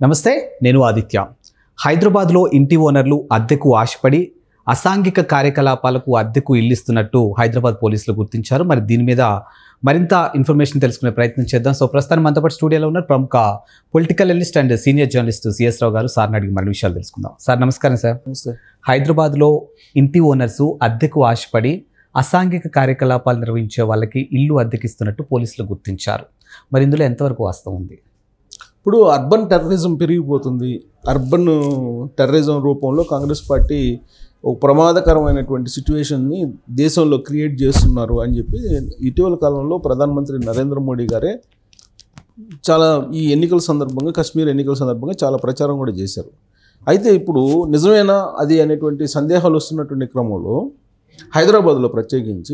నమస్తే, నేను ఆదిత్య. హైదరాబాద్లో ఇంటి ఓనర్లు అద్దెకు ఆశపడి అసాంఘిక కార్యకలాపాలకు అద్దెకు ఇల్లిస్తున్నట్టు హైదరాబాద్ పోలీసులు గుర్తించారు. మరి దీని మీద మరింత ఇన్ఫర్మేషన్ తెలుసుకునే ప్రయత్నం చేద్దాం. సో ప్రస్తుతం మనతో పాటు స్టూడియోలో ఉన్న ప్రముఖ political analyst and senior journalist C S Rao గారు. సార్ని అడిగి మరిన్ని విషయాలు తెలుసుకుందాం. సార్ నమస్కారం. సార్ హైదరాబాద్లో ఇంటి ఓనర్స్ అద్దెకు ఆశపడి అసాంఘిక కార్యకలాపాలు నిర్వహించే వాళ్ళకి ఇల్లు అద్దెకిస్తున్నట్టు పోలీసులు గుర్తించారు. మరి ఇందులో ఎంతవరకు వాస్తవం ఉంది? ఇప్పుడు అర్బన్ టెర్రరిజం పెరిగిపోతుంది. అర్బన్ టెర్రరిజం రూపంలో కాంగ్రెస్ పార్టీ ఒక ప్రమాదకరమైనటువంటి సిచ్యువేషన్ని దేశంలో క్రియేట్ చేస్తున్నారు అని చెప్పి ఇటీవల కాలంలో ప్రధానమంత్రి నరేంద్ర మోడీ గారే చాలా ఈ ఎన్నికల సందర్భంగా, కశ్మీర్ ఎన్నికల సందర్భంగా చాలా ప్రచారం కూడా చేశారు. అయితే ఇప్పుడు నిజమేనా అది అనేటువంటి సందేహాలు వస్తున్నటువంటి క్రమంలో హైదరాబాద్లో ప్రత్యేకించి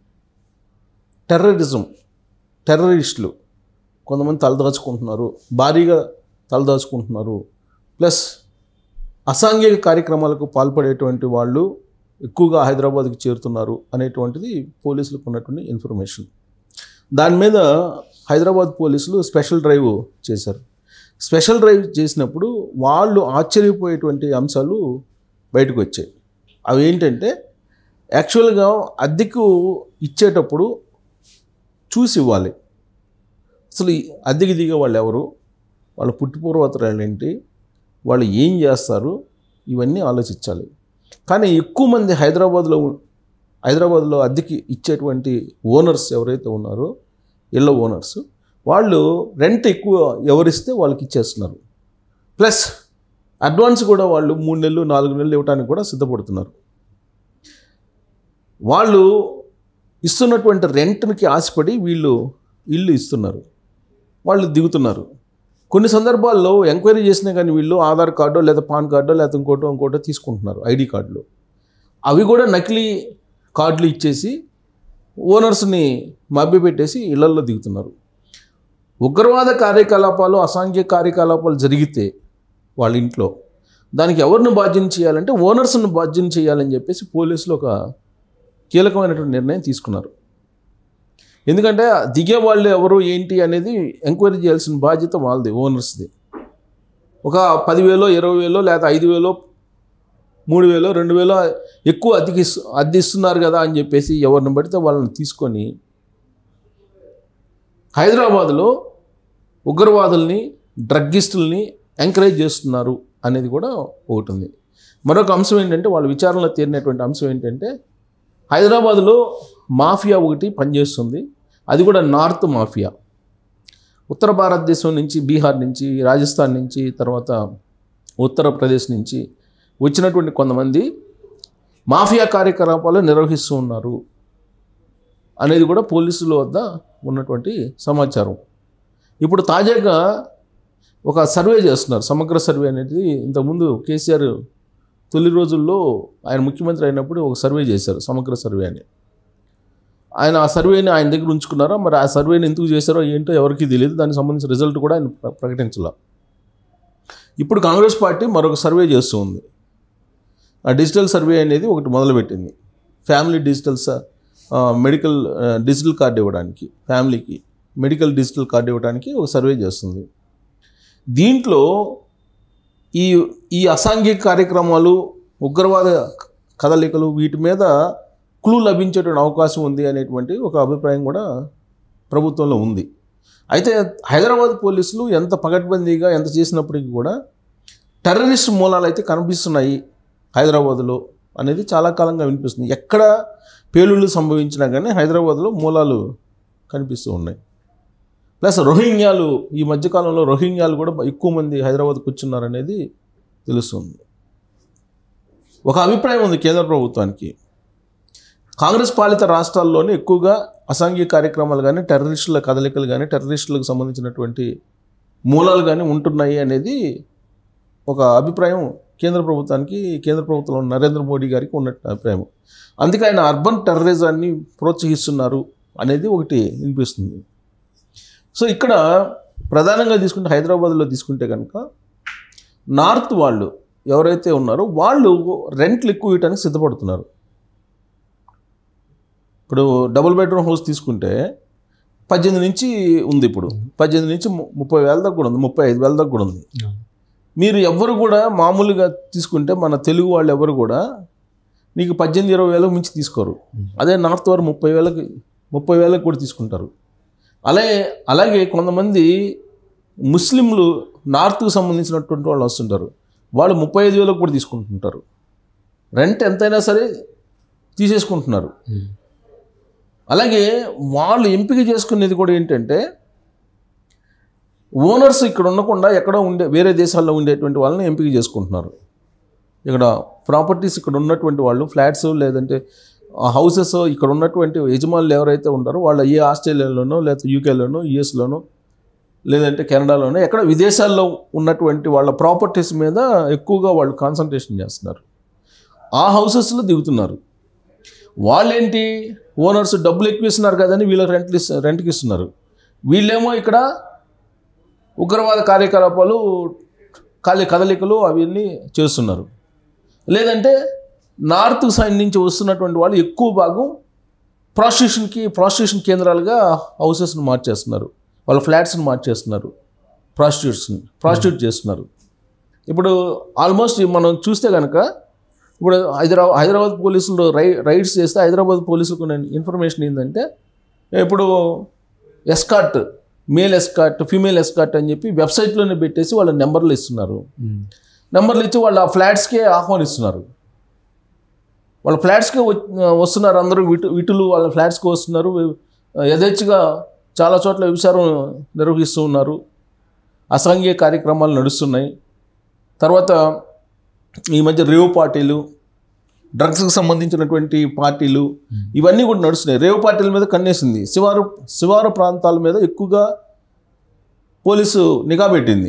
టెర్రరిస్టులు కొంతమంది తలదాచుకుంటున్నారు, భారీగా తలదాచుకుంటున్నారు, ప్లస్ అసాంఘిక కార్యక్రమాలకు పాల్పడేటువంటి వాళ్ళు ఎక్కువగా హైదరాబాద్కి చేరుతున్నారు అనేటువంటిది పోలీసులకు ఉన్నటువంటి ఇన్ఫర్మేషన్. దాని మీద హైదరాబాద్ పోలీసులు స్పెషల్ డ్రైవ్ చేశారు. స్పెషల్ డ్రైవ్ చేసినప్పుడు వాళ్ళు ఆశ్చర్యపోయేటువంటి అంశాలు బయటకు వచ్చాయి. అవి ఏంటంటే, యాక్చువల్గా అద్దెకు ఇచ్చేటప్పుడు చూసి ఇవ్వాలి. అసలు అద్దెకి దిగే వాళ్ళు ఎవరు, వాళ్ళ పుట్టుపూర్వోత్తరాలు ఏంటి, వాళ్ళు ఏం చేస్తారు, ఇవన్నీ ఆలోచించాలి. కానీ ఎక్కువ మంది హైదరాబాద్లో అద్దెకి ఇచ్చేటువంటి ఓనర్స్ ఎవరైతే ఉన్నారో, ఇళ్ళ ఓనర్స్, వాళ్ళు రెంట్ ఎక్కువ ఎవరిస్తే వాళ్ళకి ఇచ్చేస్తున్నారు. ప్లస్ అడ్వాన్స్ కూడా వాళ్ళు 3 నెలలు 4 నెలలు ఇవ్వడానికి కూడా సిద్ధపడుతున్నారు. వాళ్ళు ఇస్తున్నటువంటి రెంట్కి ఆశపడి వీళ్ళు ఇల్లు ఇస్తున్నారు, వాళ్ళు దిగుతున్నారు. కొన్ని సందర్భాల్లో ఎంక్వైరీ చేసినా కానీ వీళ్ళు ఆధార్ కార్డో లేదా పాన్ కార్డో లేదా ఇంకోటో తీసుకుంటున్నారు, ఐడి కార్డులు. అవి కూడా నకిలీ కార్డులు ఇచ్చేసి ఓనర్స్ని మభ్యపెట్టేసి ఇళ్లల్లో దిగుతున్నారు. ఉగ్రవాద కార్యకలాపాలు, అసాంఘిక కార్యకలాపాలు జరిగితే వాళ్ళ ఇంట్లో దానికి ఎవరిని బాధ్యం చేయాలంటే ఓనర్స్ని బాధ్యం చేయాలని చెప్పేసి పోలీసులు ఒక కీలకమైనటువంటి నిర్ణయం తీసుకున్నారు. ఎందుకంటే దిగే వాళ్ళు ఎవరు ఏంటి అనేది ఎంక్వైరీ చేయాల్సిన బాధ్యత వాళ్ళది, ఓనర్స్ది. ఒక 10,000, 20,000 లేదా 5,000, 3,000, 2,000 ఎక్కువ అద్దె ఇస్తున్నారు కదా అని చెప్పేసి ఎవరిని పడితే వాళ్ళని తీసుకొని హైదరాబాద్లో ఉగ్రవాదుల్ని, డ్రగ్గిస్టుల్ని ఎంకరేజ్ చేస్తున్నారు అనేది కూడా ఒకటి ఉంది. మరొక అంశం ఏంటంటే, వాళ్ళ విచారణలో తేలినటువంటి అంశం ఏంటంటే, హైదరాబాద్లో మాఫియా ఒకటి పనిచేస్తుంది. అది కూడా నార్త్ మాఫియా. ఉత్తర భారతదేశం నుంచి, బీహార్ నుంచి, రాజస్థాన్ నుంచి, తర్వాత ఉత్తరప్రదేశ్ నుంచి వచ్చినటువంటి కొంతమంది మాఫియా కార్యకలాపాలు నిర్వహిస్తూ ఉన్నారు అనేది కూడా పోలీసుల వద్ద ఉన్నటువంటి సమాచారం. ఇప్పుడు తాజాగా ఒక సర్వే చేస్తున్నారు, సమగ్ర సర్వే అనేది. ఇంతకుముందు కేసీఆర్ తొలి రోజుల్లో ఆయన ముఖ్యమంత్రి అయినప్పుడు ఒక సర్వే చేశారు, సమగ్ర సర్వే అని. ఆయన ఆ సర్వేని ఆయన దగ్గర ఉంచుకున్నారో, మరి ఆ సర్వేని ఎందుకు చేశారో ఏంటో ఎవరికీ తెలియదు. దానికి సంబంధించిన రిజల్ట్ కూడా ఆయన ప్రకటించాల. ఇప్పుడు కాంగ్రెస్ పార్టీ మరొక సర్వే చేస్తూ ఉంది. ఆ డిజిటల్ సర్వే అనేది ఒకటి మొదలుపెట్టింది. ఫ్యామిలీ మెడికల్ డిజిటల్ కార్డు ఇవ్వడానికి, ఫ్యామిలీకి మెడికల్ డిజిటల్ కార్డు ఇవ్వడానికి ఒక సర్వే చేస్తుంది. దీంట్లో ఈ అసాంఘిక కార్యక్రమాలు, ఉగ్రవాద కదలికలు, వీటి మీద క్లూ లభించేటువంటి అవకాశం ఉంది అనేటువంటి ఒక అభిప్రాయం కూడా ప్రభుత్వంలో ఉంది. అయితే హైదరాబాద్ పోలీసులు ఎంత పకడ్బందీగా ఎంత చేసినప్పటికీ కూడా టెర్రరిస్ట్ మూలాలు అయితే కనిపిస్తున్నాయి హైదరాబాద్లో అనేది చాలా కాలంగా వినిపిస్తుంది. ఎక్కడ పేలుళ్ళు సంభవించినా కానీ హైదరాబాద్లో మూలాలు కనిపిస్తూ ఉన్నాయి. ప్లస్ రోహింగ్యాలు, ఈ మధ్యకాలంలో రోహింగ్యాలు కూడా ఎక్కువ మంది హైదరాబాద్కు వచ్చిన్నారనేది తెలుస్తుంది. ఒక అభిప్రాయం ఉంది కేంద్ర ప్రభుత్వానికి, కాంగ్రెస్ పాలిత రాష్ట్రాల్లోనే ఎక్కువగా అసాంఘిక కార్యక్రమాలు కానీ, టెర్రరిస్టుల కదలికలు కానీ, టెర్రరిస్టులకు సంబంధించినటువంటి మూలాలు కానీ ఉంటున్నాయి అనేది ఒక అభిప్రాయం కేంద్ర ప్రభుత్వంలో నరేంద్ర మోడీ గారికి ఉన్నట్టు అభిప్రాయం. అందుకే ఆయన అర్బన్ టెర్రరిజాన్ని ప్రోత్సహిస్తున్నారు అనేది ఒకటి వినిపిస్తుంది. సో ఇక్కడ ప్రధానంగా తీసుకుంటే, హైదరాబాద్లో తీసుకుంటే కనుక నార్త్ వాళ్ళు ఎవరైతే ఉన్నారో వాళ్ళు రెంట్లు ఎక్కువ ఇవ్వడానికి సిద్ధపడుతున్నారు. ఇప్పుడు డబుల్ బెడ్రూమ్ హౌస్ తీసుకుంటే 18 నుంచి ఉంది, ఇప్పుడు 18 నుంచి 30,000 దాకా కూడా ఉంది, 35,000 దాకా కూడా ఉంది. మీరు ఎవరు కూడా మామూలుగా తీసుకుంటే మన తెలుగు వాళ్ళు ఎవరు కూడా నీకు 18-20 వేలకు మించి తీసుకోరు. అదే నార్త్ వారు 30,000 కూడా తీసుకుంటారు. అలాగే కొంతమంది ముస్లింలు నార్త్కు సంబంధించినటువంటి వాళ్ళు వస్తుంటారు, వాళ్ళు 35,000 కూడా తీసుకుంటుంటారు. రెంట్ ఎంతైనా సరే తీసేసుకుంటున్నారు. అలాగే వాళ్ళు ఎంపిక చేసుకునేది కూడా ఏంటంటే ఓనర్స్ ఇక్కడ ఉండకుండా ఎక్కడో వేరే దేశాల్లో ఉండేటువంటి వాళ్ళని ఎంపిక చేసుకుంటున్నారు. ఇక్కడ ప్రాపర్టీస్ ఇక్కడ ఉన్నటువంటి వాళ్ళు ఫ్లాట్స్ లేదంటే హౌసెస్ ఇక్కడ ఉన్నటువంటి యజమానులు ఎవరైతే ఉంటారో వాళ్ళు ఏ ఆస్ట్రేలియాలోనో లేకపోతే యూకేలోనో యుఎస్లోనో లేదంటే కెనడాలోనో ఎక్కడ విదేశాల్లో ఉన్నటువంటి వాళ్ళ ప్రాపర్టీస్ మీద ఎక్కువగా వాళ్ళు కాన్సన్ట్రేషన్ చేస్తున్నారు. ఆ హౌసెస్లో దిగుతున్నారు. వాళ్ళేంటి ఓనర్స్ డబ్బులు ఎక్కువ ఇస్తున్నారు కదని వీళ్ళకి రెంట్కి ఇస్తున్నారు. వీళ్ళేమో ఇక్కడ ఉగ్రవాద కార్యకలాపాలు కదలికలు అవన్నీ చేస్తున్నారు. లేదంటే నార్త్ సైడ్ నుంచి వస్తున్నటువంటి వాళ్ళు ఎక్కువ భాగం ప్రాస్టిట్యూషన్ కేంద్రాలుగా హౌసెస్ని మార్చేస్తున్నారు, వాళ్ళ ఫ్లాట్స్ని మార్చేస్తున్నారు, ప్రాస్టిట్యూట్ చేస్తున్నారు. ఇప్పుడు ఆల్మోస్ట్ మనం చూస్తే కనుక ఇప్పుడు హైదరాబాద్ పోలీసులు రైడ్స్ చేస్తే హైదరాబాద్ పోలీసులకు ఇన్ఫర్మేషన్ ఏంటంటే ఇప్పుడు escort, male escort, female escort అని చెప్పి వెబ్సైట్లోనే పెట్టేసి వాళ్ళ నెంబర్లు ఇస్తున్నారు. నెంబర్లు ఇచ్చి వాళ్ళు ఆ ఫ్లాట్స్కే ఆహ్వానిస్తున్నారు. వాళ్ళ ఫ్లాట్స్కే వస్తున్నారు అందరూ, విటులు వాళ్ళ ఫ్లాట్స్కి వస్తున్నారు. యథేచ్ఛగా చాలా చోట్ల వ్యభిచారం నిర్వహిస్తూ ఉన్నారు. అసాంఘిక కార్యక్రమాలు నడుస్తున్నాయి. తర్వాత ఈ మధ్య రేవ్ పార్టీలు, డ్రగ్స్కి సంబంధించినటువంటి పార్టీలు ఇవన్నీ కూడా నడుస్తున్నాయి. రేవ్ పార్టీల మీద కన్నేసింది. శివారు ప్రాంతాల మీద ఎక్కువగా పోలీసు నిఘా పెట్టింది.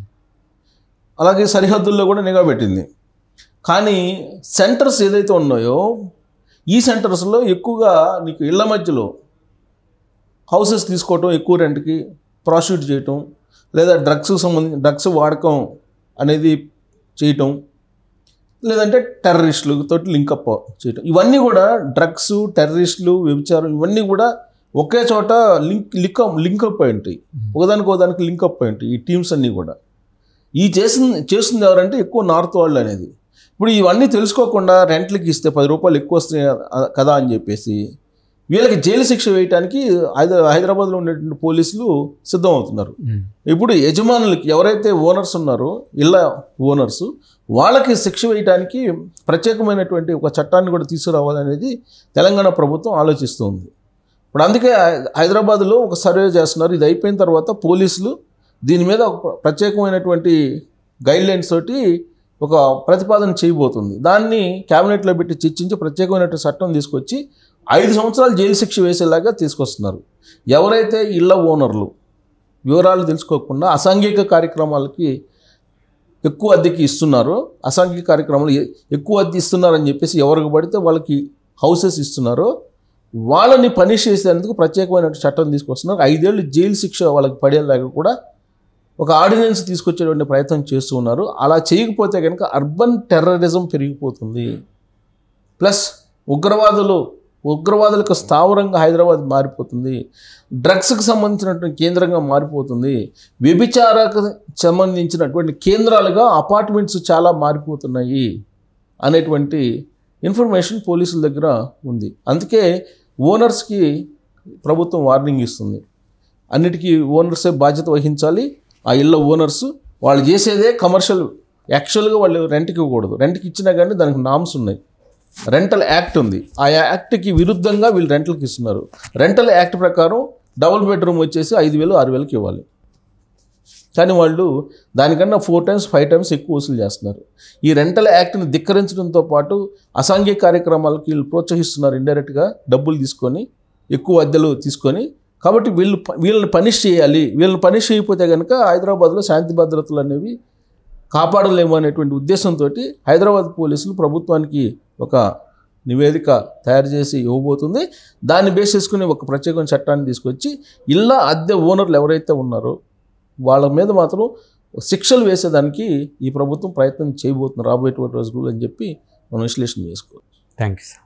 అలాగే సరిహద్దుల్లో కూడా నిఘా పెట్టింది. కానీ సెంటర్స్ ఏదైతే ఉన్నాయో ఈ సెంటర్స్లో ఎక్కువగా నీకు ఇళ్ల మధ్యలో హౌసెస్ తీసుకోవటం, ఎక్కువ రెంట్కి ప్రాస్టిట్యూట్ చేయటం, లేదా డ్రగ్స్ వాడకం అనేది చేయటం, లేదంటే టెర్రరిస్టులతో లింకప్ చేయటం, ఇవన్నీ కూడా డ్రగ్స్, టెర్రరిస్టులు, వ్యభిచారం ఇవన్నీ కూడా ఒకే చోట లింకప్ అయి ఉంటాయి. ఒకదానికి లింకప్ అయి ఉంటాయి ఈ టీమ్స్ అన్నీ కూడా. చేస్తుంది ఎవరంటే ఎక్కువ నార్త్ వాళ్ళు అనేది. ఇప్పుడు ఇవన్నీ తెలుసుకోకుండా రెంట్లకి ఇస్తే 10 రూపాయలు ఎక్కువ వస్తాయి కదా అని చెప్పేసి వీళ్ళకి జైలు శిక్ష వేయడానికి హైదరాబాద్లో ఉండేటువంటి పోలీసులు సిద్ధమవుతున్నారు. ఇప్పుడు యజమానులకి ఎవరైతే ఓనర్స్ ఉన్నారో ఇళ్ళ ఓనర్స్ వాళ్ళకి శిక్ష వేయడానికి ప్రత్యేకమైనటువంటి ఒక చట్టాన్ని కూడా తీసుకురావాలనేది తెలంగాణ ప్రభుత్వం ఆలోచిస్తుంది. ఇప్పుడు అందుకే హైదరాబాద్లో ఒక సర్వే చేస్తున్నారు. ఇది అయిపోయిన తర్వాత పోలీసులు దీని మీద ఒక ప్రత్యేకమైనటువంటి గైడ్లైన్స్ తోటి ఒక ప్రతిపాదన చేయబోతుంది. దాన్ని క్యాబినెట్లో పెట్టి చర్చించి ప్రత్యేకమైనటువంటి చట్టం తీసుకొచ్చి 5 సంవత్సరాలు జైలు శిక్ష వేసేలాగా తీసుకొస్తున్నారు. ఎవరైతే ఇళ్ల ఓనర్లు వివరాలు తెలుసుకోకుండా అసాంఘిక కార్యక్రమాలకి ఎక్కువ అద్దెకి ఇస్తున్నారో, అసాంఘిక కార్యక్రమాలు ఎక్కువ అద్దె ఇస్తున్నారని చెప్పేసి ఎవరికి పడితే వాళ్ళకి హౌసెస్ ఇస్తున్నారో వాళ్ళని పనిష్ చేసేందుకు ప్రత్యేకమైన చట్టం తీసుకొస్తున్నారు. 5 ఏళ్ళు జైలు శిక్ష వాళ్ళకి పడేలాగా కూడా ఒక ఆర్డినెన్స్ తీసుకొచ్చేటువంటి ప్రయత్నం చేస్తూ ఉన్నారు. అలా చేయకపోతే కనుక అర్బన్ టెర్రరిజం పెరిగిపోతుంది. ప్లస్ ఉగ్రవాదులకు స్థావరంగా హైదరాబాద్ మారిపోతుంది. డ్రగ్స్కి సంబంధించినటువంటి కేంద్రంగా మారిపోతుంది. వ్యభిచారకు సంబంధించినటువంటి కేంద్రాలుగా అపార్ట్మెంట్స్ చాలా మారిపోతున్నాయి అనేటువంటి ఇన్ఫర్మేషన్ పోలీసుల దగ్గర ఉంది. అందుకే ఓనర్స్కి ప్రభుత్వం వార్నింగ్ ఇస్తుంది. అన్నిటికీ ఓనర్సే బాధ్యత వహించాలి. ఆ ఇళ్ళ ఓనర్స్ వాళ్ళు చేసేదే కమర్షియల్. యాక్చువల్గా వాళ్ళు రెంట్కి ఇవ్వకూడదు. రెంట్కి ఇచ్చినా కానీ దానికి నామ్స్ ఉన్నాయి. రెంటల్ యాక్ట్ ఉంది. ఆ యాక్ట్కి విరుద్ధంగా వీళ్ళు రెంట్లకి ఇస్తున్నారు. రెంటల్ యాక్ట్ ప్రకారం డబుల్ బెడ్రూమ్ వచ్చేసి 5,000, 6,000కి ఇవ్వాలి. కానీ వాళ్ళు దానికన్నా 4 times 5 times ఎక్కువ వసూలు చేస్తున్నారు. ఈ రెంటల్ యాక్ట్ని ధిక్కరించడంతో పాటు అసాంఘిక కార్యక్రమాలకు వీళ్ళు ప్రోత్సహిస్తున్నారు. ఇండైరెక్ట్గా డబ్బులు తీసుకొని ఎక్కువ అద్దెలు తీసుకొని. కాబట్టి వీళ్ళని పనిష్ చేయాలి. వీళ్ళని పనిష్ చేయకపోతే కనుక హైదరాబాద్లో శాంతి భద్రతలు అనేవి కాపాడలేము అనేటువంటి ఉద్దేశంతో హైదరాబాద్ పోలీసులు ప్రభుత్వానికి ఒక నివేదిక తయారు చేసి ఇవ్వబోతుంది. దాన్ని బేస్ చేసుకుని ఒక ప్రత్యేకమైన చట్టాన్ని తీసుకొచ్చి ఇళ్ళ అద్దె ఓనర్లు ఎవరైతే ఉన్నారో వాళ్ళ మీద మాత్రం శిక్షలు వేసేదానికి ఈ ప్రభుత్వం ప్రయత్నం చేయబోతుంది రాబోయేటువంటి రోజులు అని చెప్పి మనం విశ్లేషణ చేసుకోవచ్చు. Thank you sir.